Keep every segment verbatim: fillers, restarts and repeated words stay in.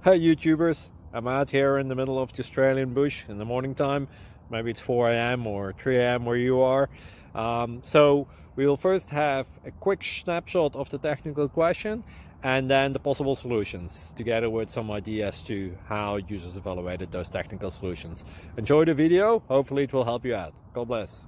Hey YouTubers, I'm out here in the middle of the Australian bush in the morning time. Maybe it's four A M or three A M where you are. Um, so we will first have a quick snapshot of the technical question and then the possible solutions, together with some ideas to how users evaluated those technical solutions. Enjoy the video, hopefully it will help you out. God bless.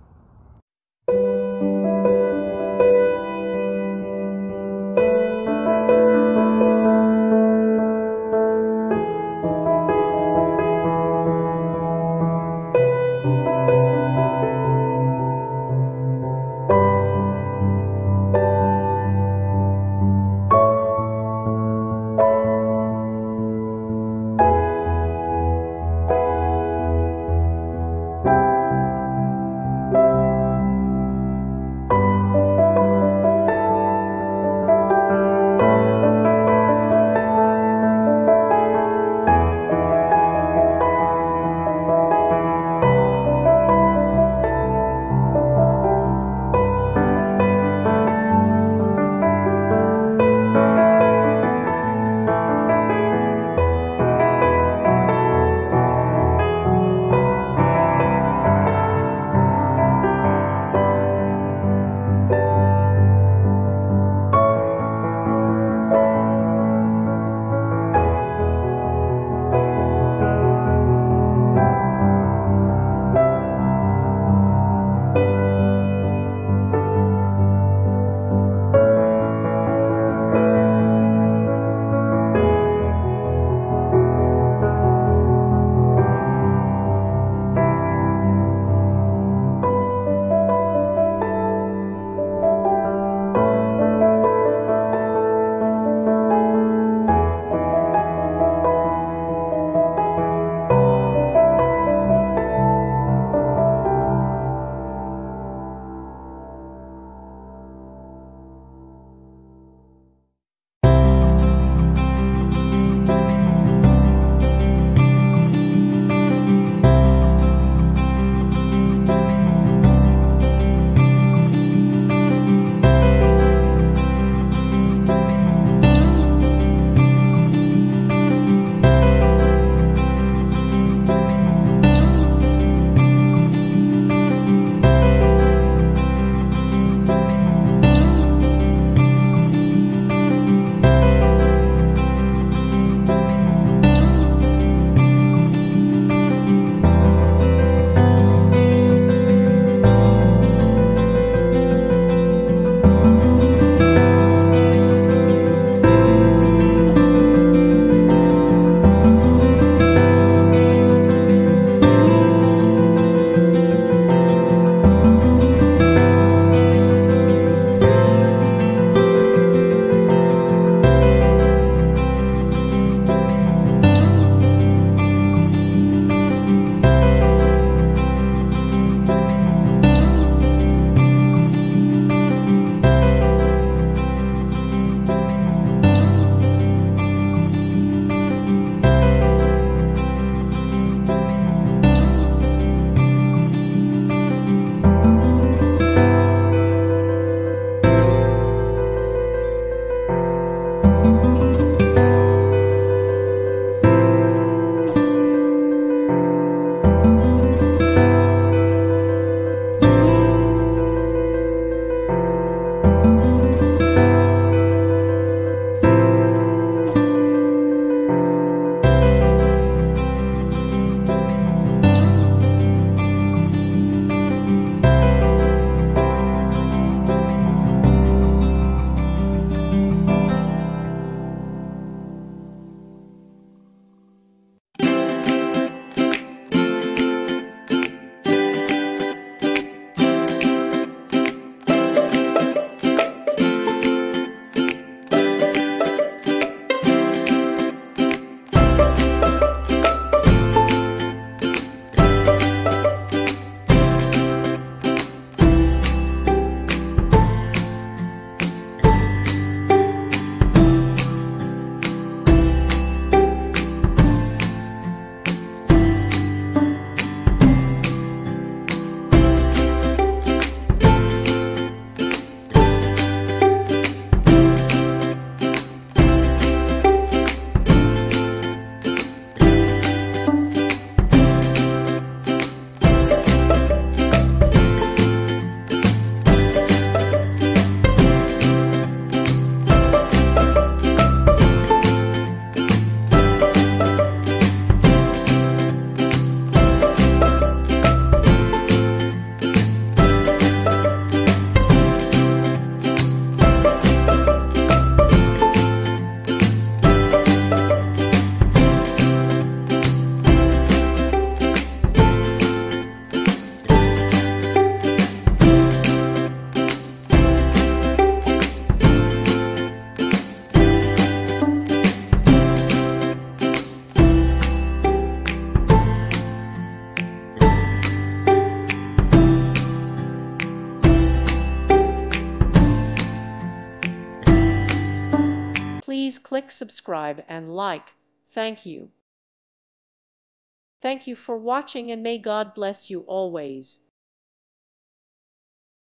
Please click subscribe and like. Thank you. Thank you for watching, and may God bless you always.